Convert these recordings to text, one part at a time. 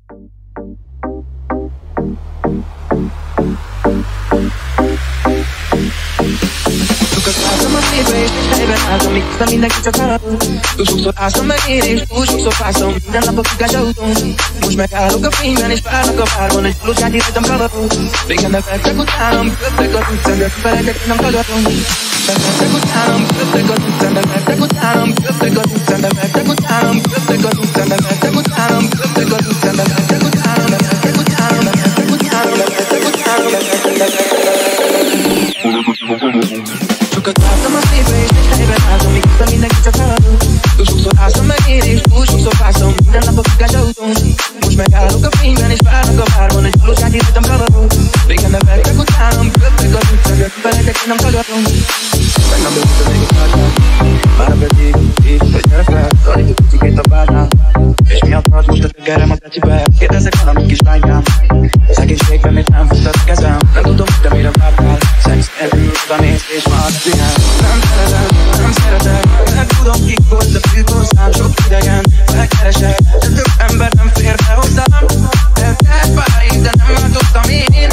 Álltam a szépre és helyben álltam, miközben mindenki csak harapott. Túl sokszor álltam meg én és túl sokszor fáztam, minden nap a fugás autón. Most megállok a fényben és várnak a párban, egy pluszkát írtam kalapot. Régen nevettek utánam, köptek az utcán, de felejtek, nem tagadom. Nevettek utánam, köptek az utcán, nevettek utánam, köptek az utcán, nevettek utánam, köptek az utcán, nevettek utánam, köptek az utcán, nevettek utánam, nevettek utánam, nevettek utánam, nevettek utánam, sokat vártam a szépre és egy helyben álltam, miközben mindenki csak haladott. Túl sokszor álltam meg én és túl sokszor fáztam, minden nap a fugás autón. Most megállok a fényben és várnak a párban, egy pluszkát írtam kalapot. Régen nevettek utánam, köptek az utcán, de felejtek, én nem tagadom. Tegnap beúszta még a pártát, már pedig így, hogy gyere fel, szorít a kicsikét a párnál. És miattad most a tegerem a tecibe, kérdezek valamit kislánykám. Szegénységben még nem fogtad a kezem, nem tudom, de mire vártál. Szex erő, odanéz és már pihen. Nem szeretem, nem szeretek, nem tudom kik volt a fűtorszám. Sok idegen megkeresek, de több ember nem fér be hozzám. Eltelt páraig, de nem változtam én.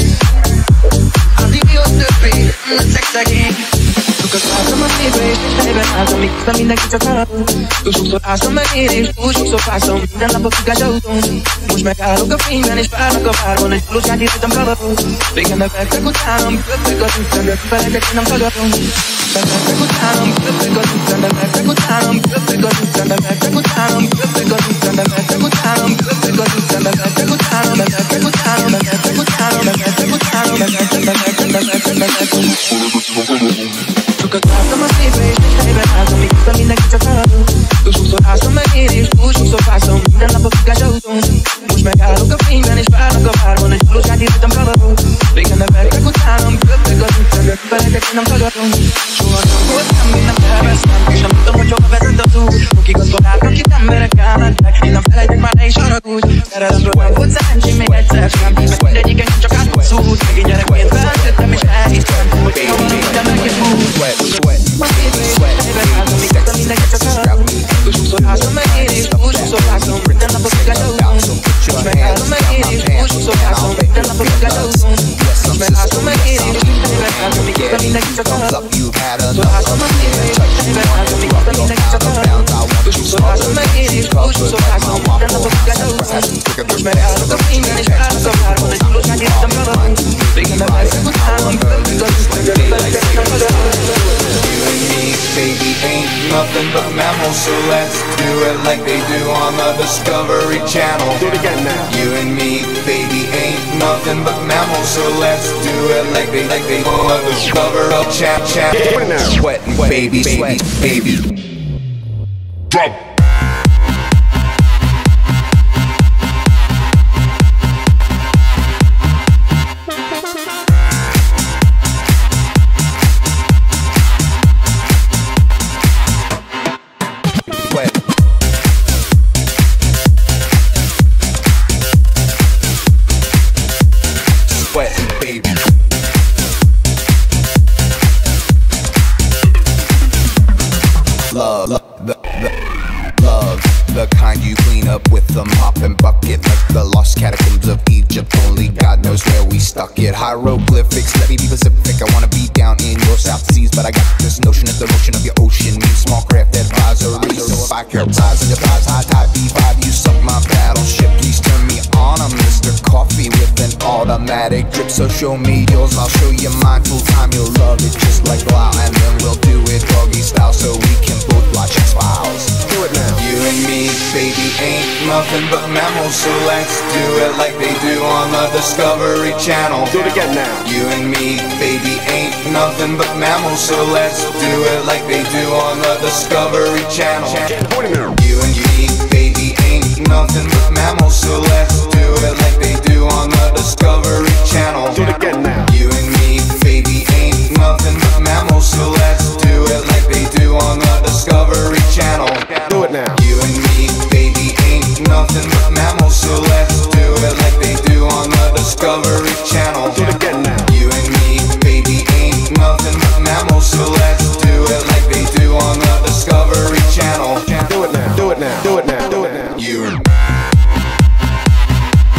Adiós többé, leszek szegény. Sokat vártam a szépre és egy helyben álltam, miközben mindenki csak harapott. Túl sokszor álltam meg én és túl sokszor fáztam, minden nap a fugás autón. Most megállok a fényben és várnak a párban, egy pluszkát írtam kalapot. Régen nevettek utánam, köptek az utcán, de felejtek, én nem tagadom. Nevettek utánam, köptek az utcán, nevettek utánam, köptek az utcán, nevettek utánam, köptek az utcán, nevettek utánam, köptek az utcán, nevettek utánam, nevettek utánam, nevettek utánam, nevettek utánam, nevettek. Sokat vártam a szépre és egy helyben álltam, miközben mindenki csak haladott. Túl sokszor álltam meg én és túl sokszor fáztam, minden nap a fugás autón. Most megállok a fényben és várnak a párban, egy pluszkát írtam kalapot. Régen nevettek utánam, köptek az utcán, de felejtek, én nem tagadom. Soha nem volt semmi, nem elvesztem, és nem tudom, hogy hova vezet az út. Bukik az barátok, itt emberek elmentek, én nem felejtek, már ne is haragudj. Szerelemről nem volt szerencsém még egyszer sem, mert mindegyiken csak átmond szút. Megint gyerekként felnőttem és elhittem, hogy ha valami minden meg is fut. Ma szépre és helyben álltam, miközben mindenki csak haladott. Túl sokszor álltam meg én és túl sokszor fáztam, minden nap a fugás autón. Most megállom meg én és túl sokszor fáztam, minden nap a fugás autón. Most megállom meg én és helyben álltam, miközben mindenki csak haladott. Sokszor álltam a szépre és helyben álltam, miközben mindenki csak haladott. Túl sokszor álltam meg én és túl sokszor fáztam, minden nap a fugás autón. Most megállok a fényben és várnak a párban, egy pluszkát írtam kalapot. Régen nevettek utánam, köptek az utcán, de felejtek, én nem tagadom. Baby, ain't nothing but mammals, so let's do it like they do on the Discovery Channel. Do it again now. You and me, baby, ain't nothing but mammals, so let's do it like they do on the Discovery Channel. Sweating, baby, baby. Drop. The kind you clean up with a mop and bucket, like the lost catacombs of Egypt. Only God knows where we stuck it. Hieroglyphics, let me be Pacific. I wanna be down in your South Seas, but I got this notion that the motion of your ocean means small craft advisory. So if I capsize and defies high tide B5, you suck my battleship. Please turn me on. I'm Mr. Coffee with an automatic drip. So show me yours, I'll show you mine. Full time, you'll love it just like wow. And then we'll do it doggy style, so we can both watch X-Files. Do it now. You and me, baby, ain't nothing but mammals, so let's do it like they do on the Discovery Channel. Do it again now. You and me, baby, ain't nothing but mammals, so let's do it like they do on the Discovery Channel. You and me, baby, ain't nothing but mammals, so let's do it like they do on the Discovery Channel. Do it again now. You and me, baby, ain't nothing but mammals, so let's do it like they do on the Discovery Channel. Do it now. You and me, baby, ain't nothing but mammals, so let's do it like they do on the Discovery Channel. Do it again now. You and me, baby, ain't nothing but mammals, so let's do it like they do on the Discovery Channel. Do it now. Do it now. Do it now. Do it now. You and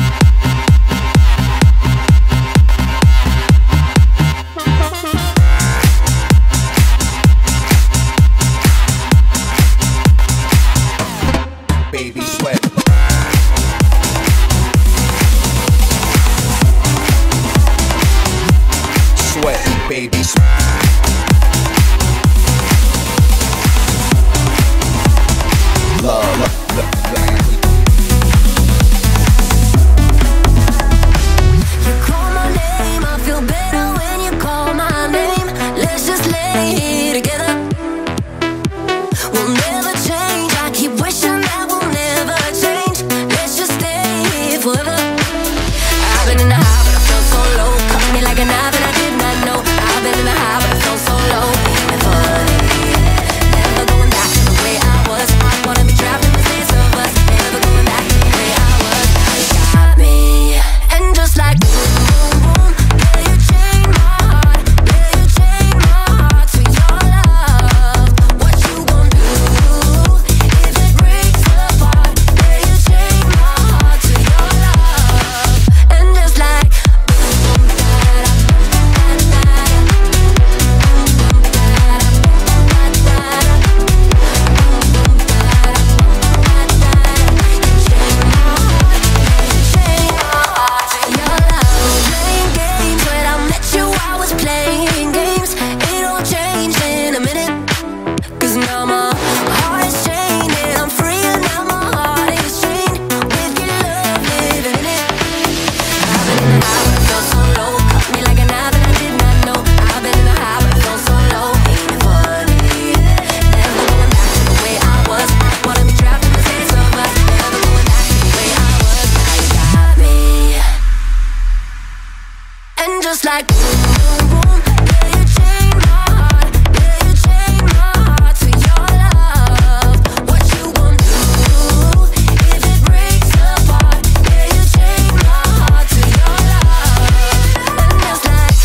just like boom, boom. Yeah, you chain my heart. Yeah, you chain my heart to your love. What you gon' do if it breaks apart? Yeah, you chain my heart to your love. And just like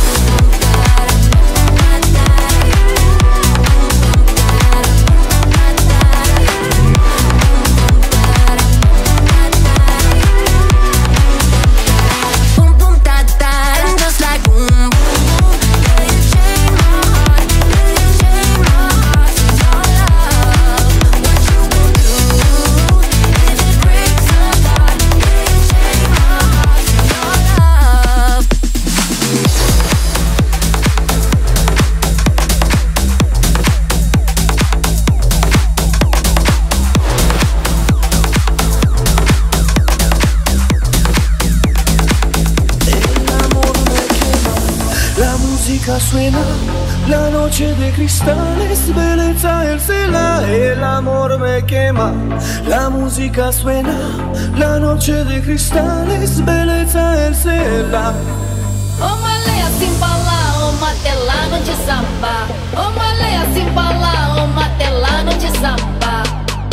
boom, boom, da, da. And just like boom, boom, boom. Yeah, you chain my heart. Yeah, you chain my heart to your love. What you gon' do if it breaks apart? Yeah, you chain my heart to your love. La musica suena, la noche de cristales, belleza el cielo, el amor me quema. La música suena, la noche de cristales, belleza el cielo. Uma leia simbala, uma telano de samba. Uma leia simbala, uma telano de samba.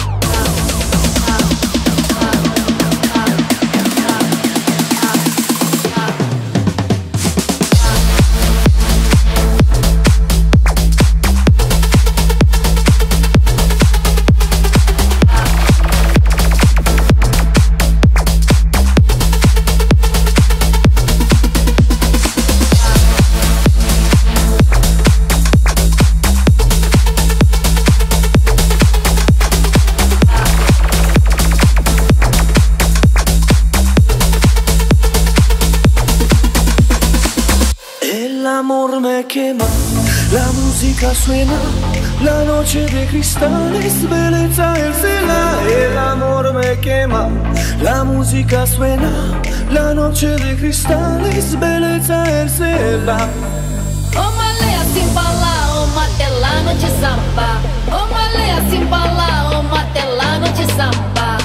El amor me quema, la música suena, la noche de cristales, belleza el cielo. El amor me quema, la música suena, la noche de cristales, belleza el cielo. Uma leia simbala, uma telano de samba. Uma leia simbala, uma telano de samba.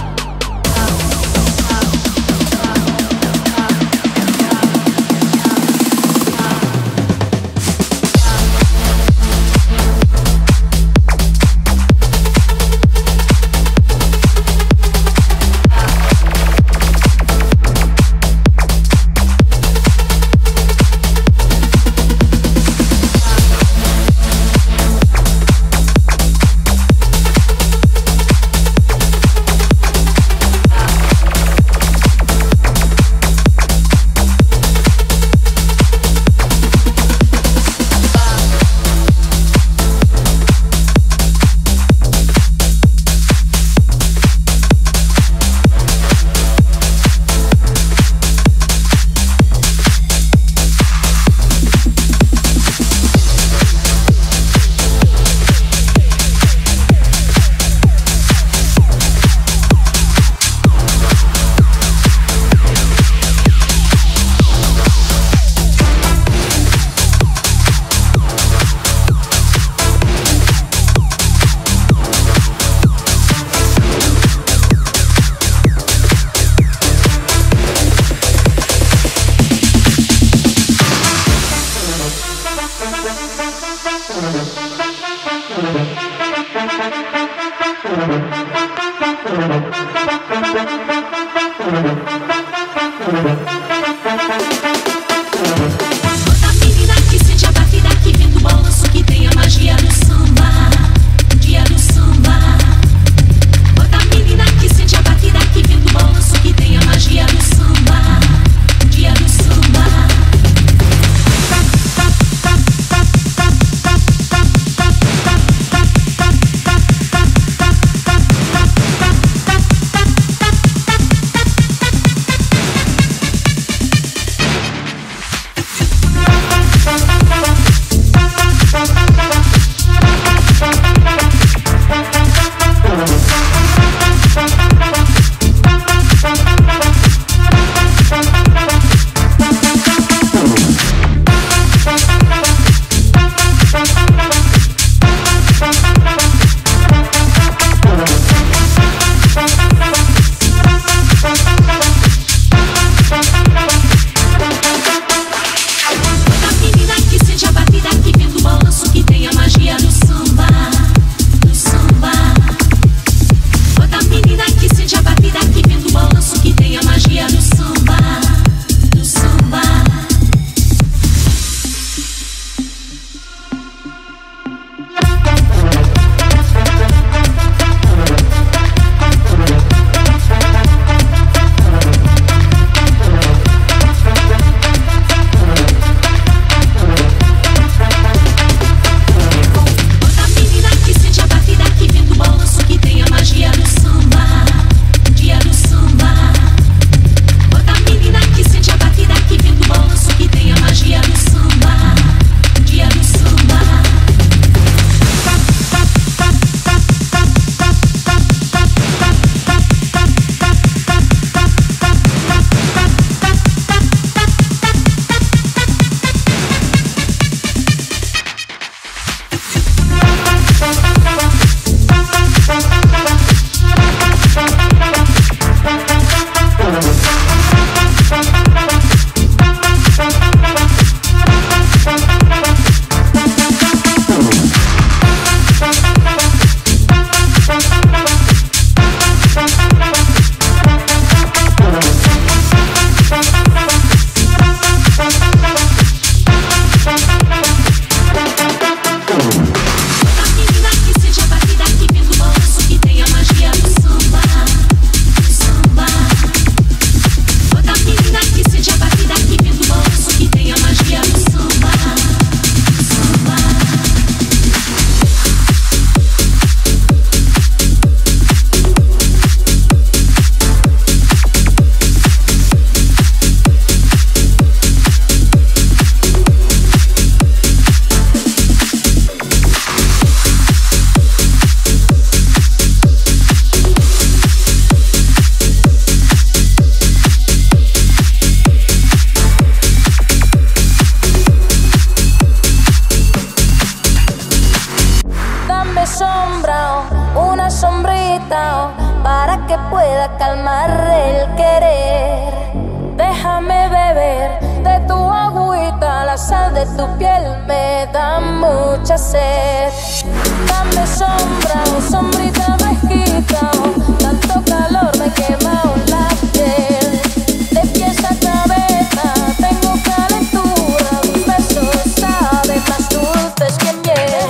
Toda menina que sente a batida que vem do balanço, que tem a magia do samba, dia do samba. Toda menina que sente a batida que vem do balanço, que tem a magia do samba, dia do samba. tu piel me da mucha sed. Dame sombra o sombrita fresquita, tanto calor me quema la piel. De pies a cabeza tengo calentura, tus besos saben más dulces que miel.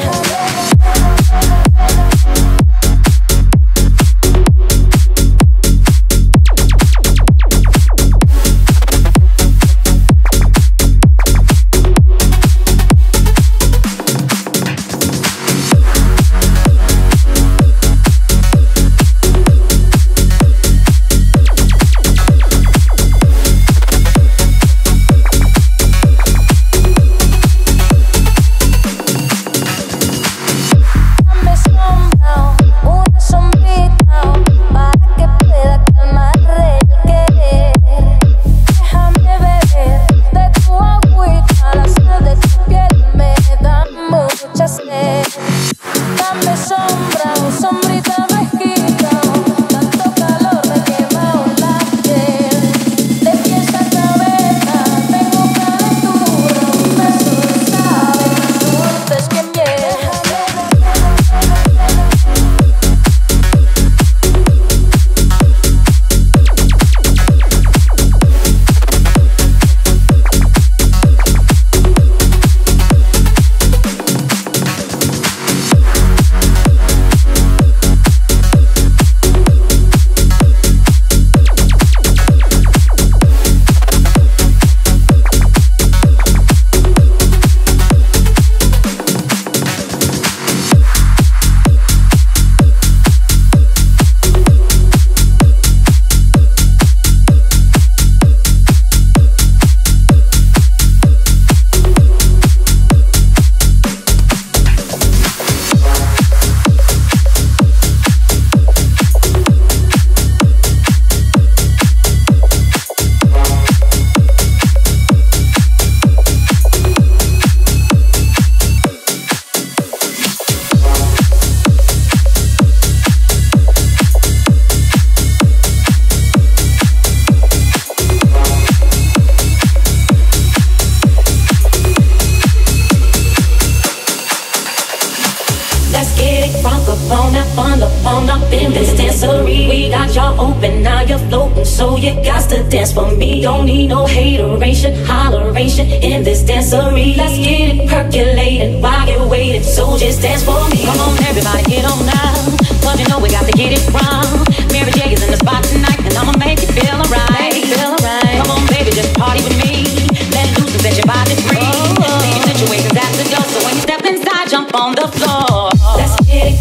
So you got to dance for me. Don't need no hateration, holleration in this dancery. Let's get it percolating while you're waiting. So just dance for me. Come on, everybody, get on now. Cause you know we got to get it wrong. Mary J is in the spot tonight, and I'ma make you feel alright. Come on, baby, just party with me. Let loose and set your body free. Leave your situations at the door, so when you step inside, jump on the floor. Let's get it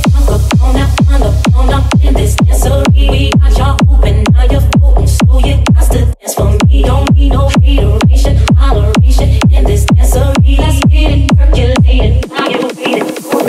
on up in this dancery. We got y'all open, now you're open, so you got to dance for me. Don't need no hateration, holleration in this dancery. Let's get it percolating while you're waiting.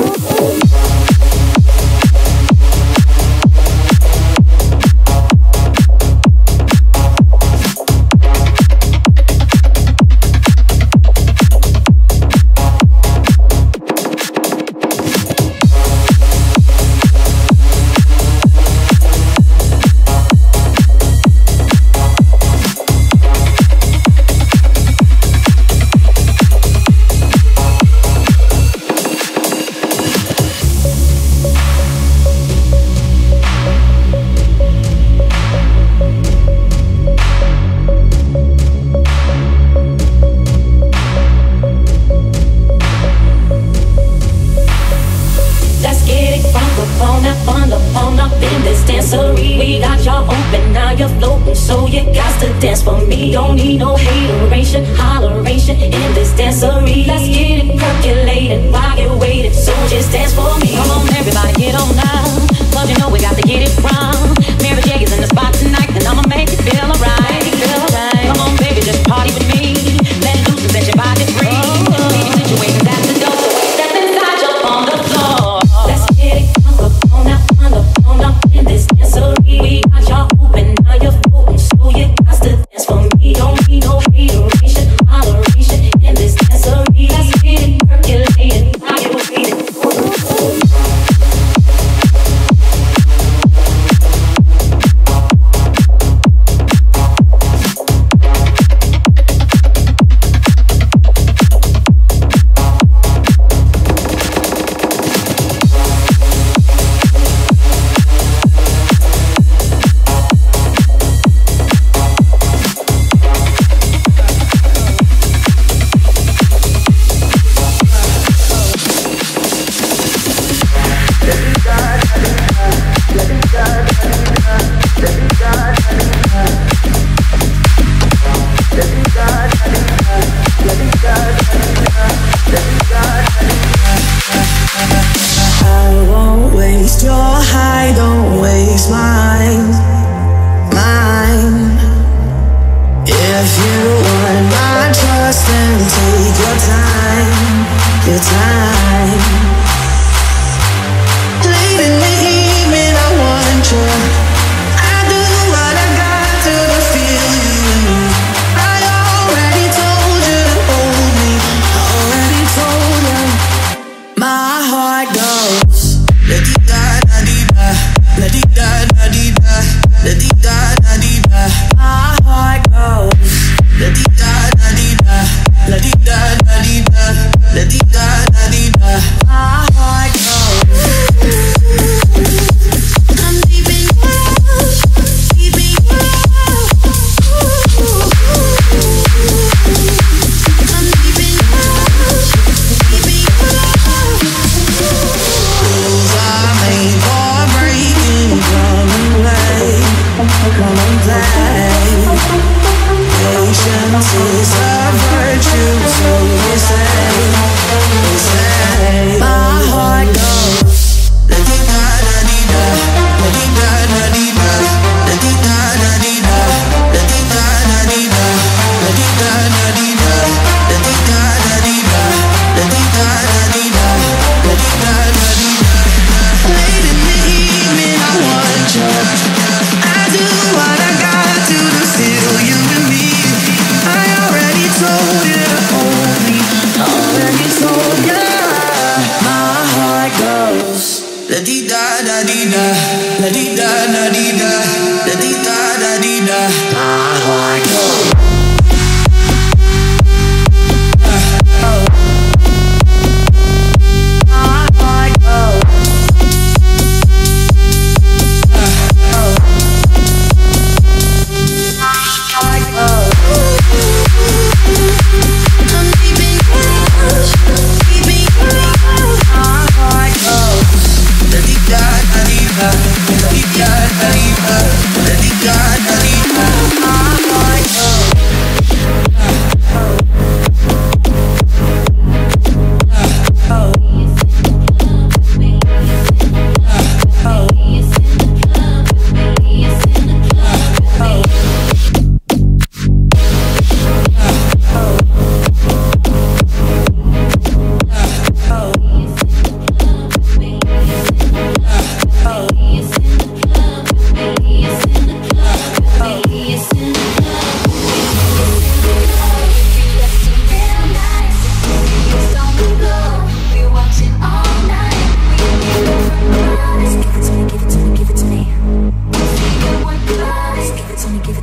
So you got to dance for me. Don't need no hateration, holleration in this dancery. Let's get it percolating while you're waiting. So just dance for me. Come on, everybody, get on now. Cause you know we got to get it wrong. Mary J is in the spot tonight, and I'ma make you feel alright. Come on, baby, just party with me. Let loose and set your body free. Leave your situations at the door, so when you step inside, jump on the floor. Let's get it on up in this dancery. We got y'all open, now you're open, so you got to dance for me. Don't need no hateration, holleration in this dancery. Let's get it percolating while you're waiting.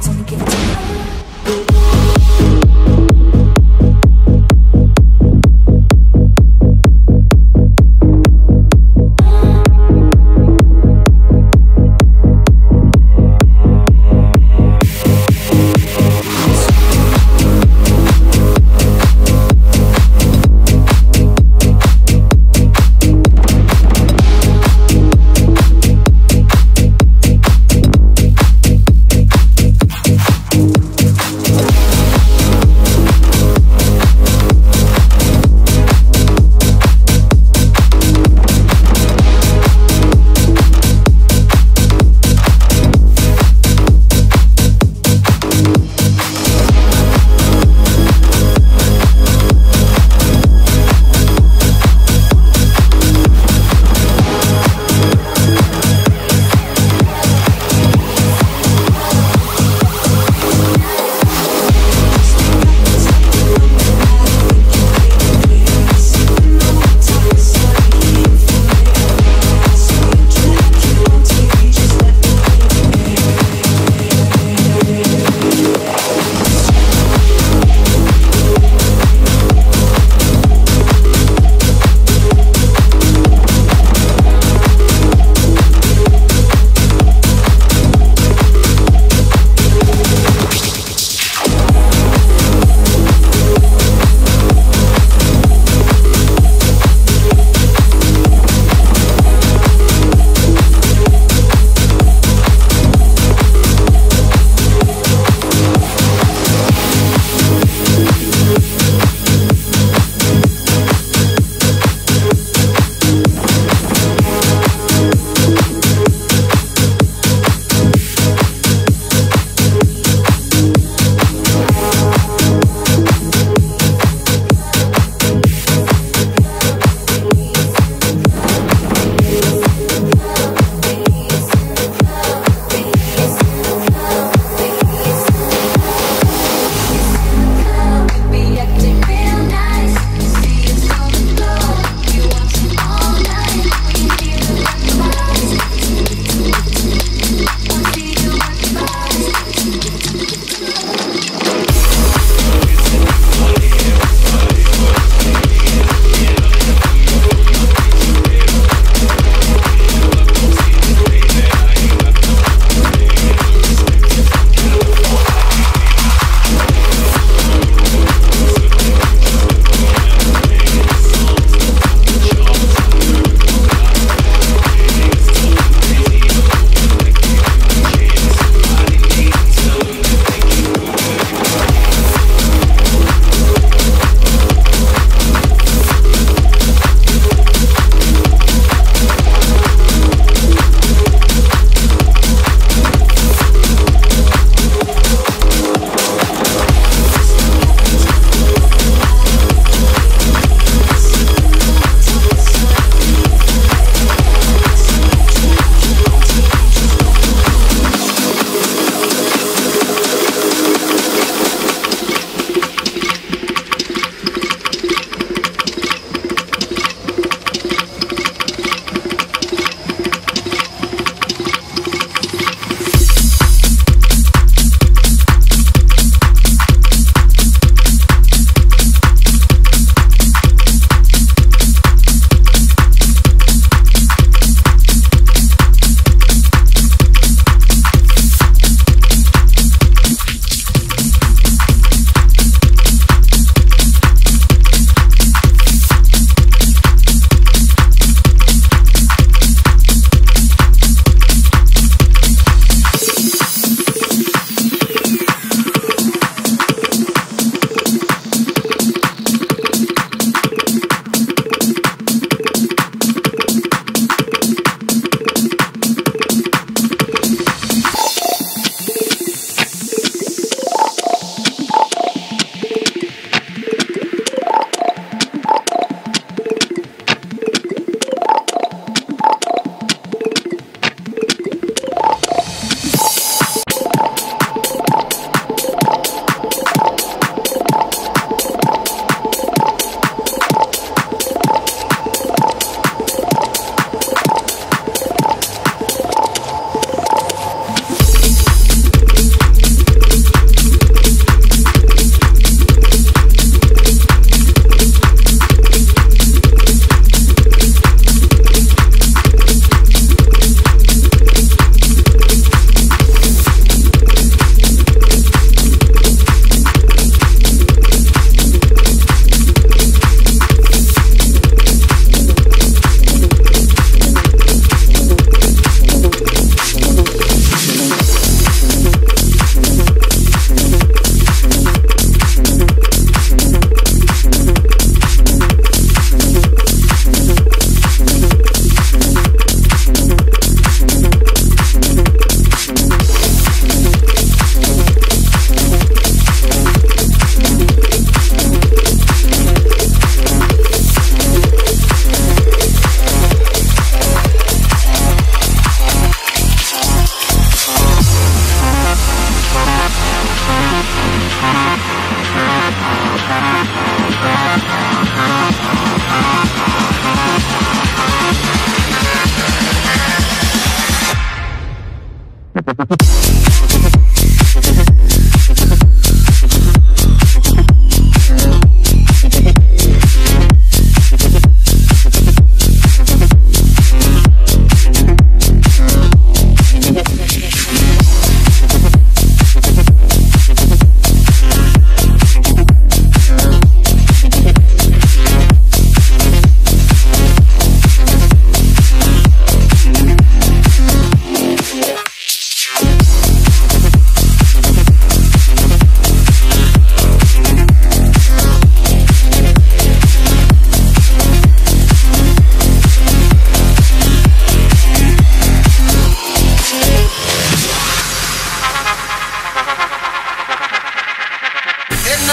wanna give it to her.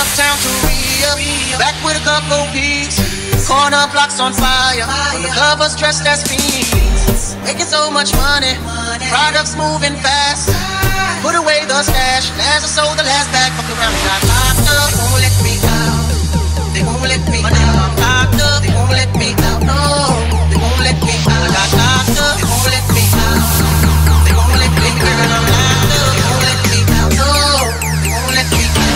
uptown to re-up, back with a couple peaks. Corner blocks on fire, when the lovers dressed as fiends. Making so much money, products moving fast. Put away the stash, as I sold the last bag. Fuck around and got locked up. They won't let me out, they won't let me out. I'm locked up, they won't let me out. No, they won't let me out. I got locked up, they won't let me out. They won't let me out. I'm locked up, they won't let me out. No, they won't let me out.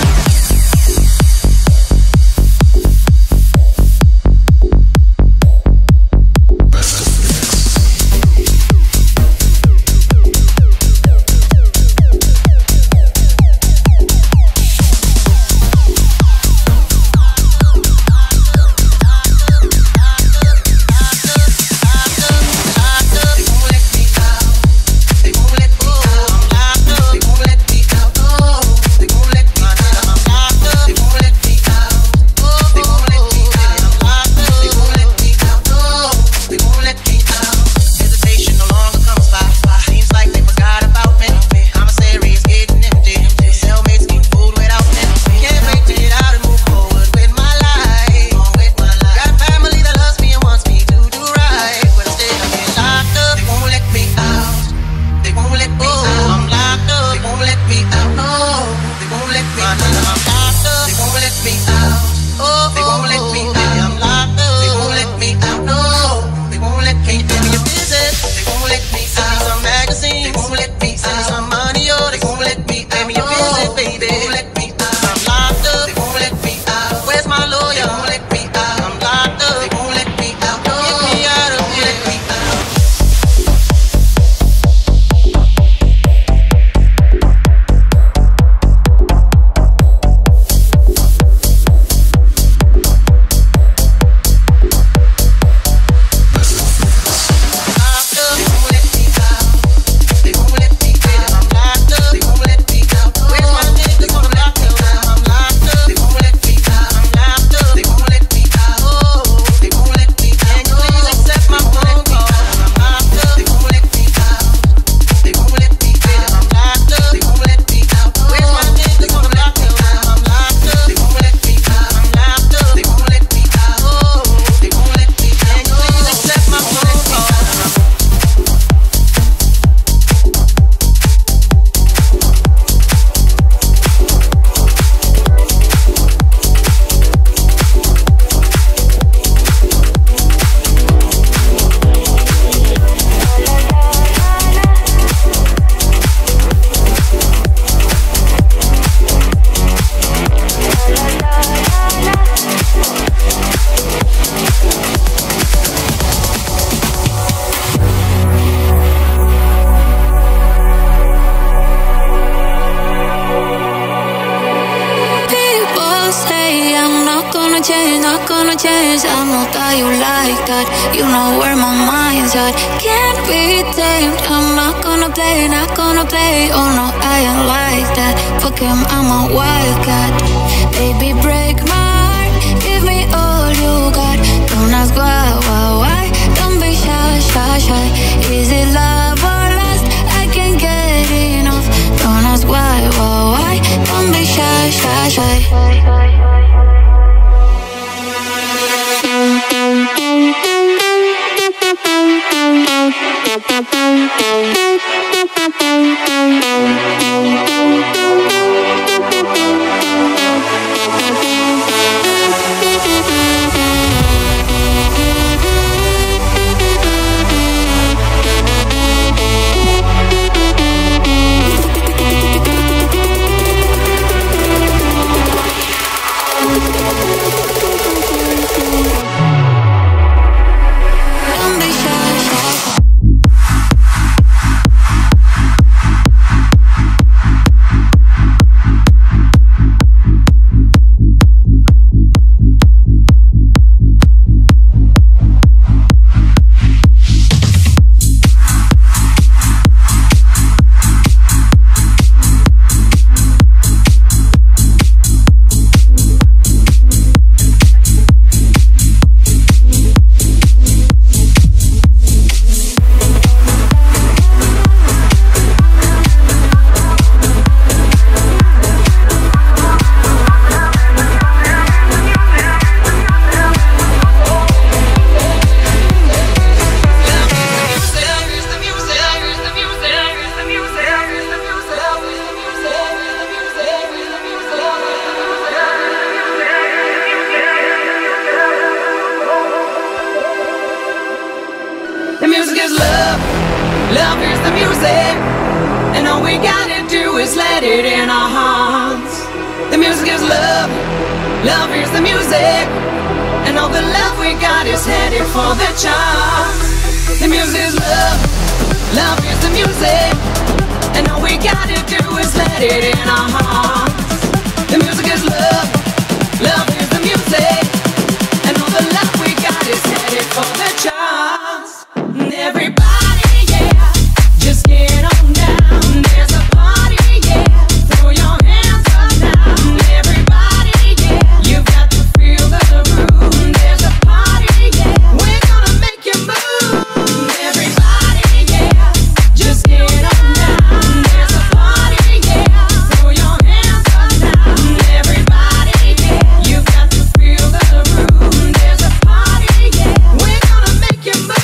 change. I know that you like that. You know where my mind's at. Can't be tamed. I'm not gonna play, not gonna play. Oh no, I ain't like that. Fuck him, I'm a wildcat. Baby, break my heart. Give me all you got. Don't ask why. Don't be shy, shy, shy. Is it love or lust? I can't get enough. Don't ask why. Don't be shy, shy, shy. Love is the music, and all we gotta do is let it in our hearts. The music is love, love is the music, and all the love we got is headed for the charts. The music is love, love is the music, and all we gotta do is let it in our hearts. The music is love, love is the music, and all the love we got is headed for the charts. Everybody, yeah, just get on down. There's a party, yeah, throw your hands up now. Everybody, yeah, you've got to feel the groove. There's a party, yeah, we're gonna make you move. Everybody, yeah, just get on down. There's a party, yeah, throw your hands up now. Everybody, yeah, you've got to feel the groove. There's a party, yeah, we're gonna make you move.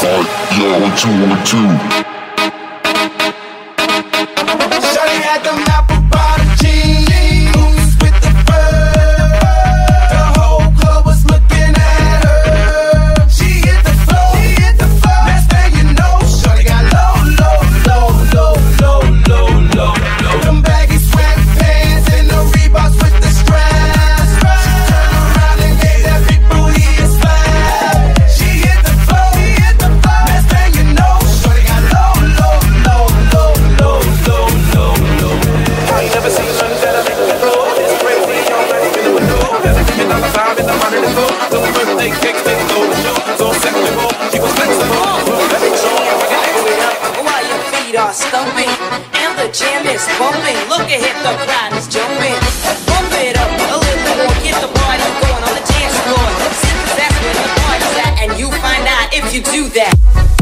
Yeah, 1, 2, 1, 2. Shawty had them apple bottom jeans with the fur. The whole club was looking at her. She hit the floor, next thing you know, shawty got low. Them baggy sweatpants and the Reeboks with the straps. She turned around and gave that big booty a slap. She hit the floor, next thing you know, shawty got low. I ain't never seen nothing better than the floor. It's crazy, young lady in the window. There's a million dollar vibe in the money to go. So the birthday cake, they go to show. So acceptable, she was flexible. Let me show you if I can angle it up. While your feet are stumping and the jam is bumping, look ahead, the crowd is jumping. Bump it up a little more, get the party going on the dance floor. See, 'cause that's where the party's at, and you find out if you do that.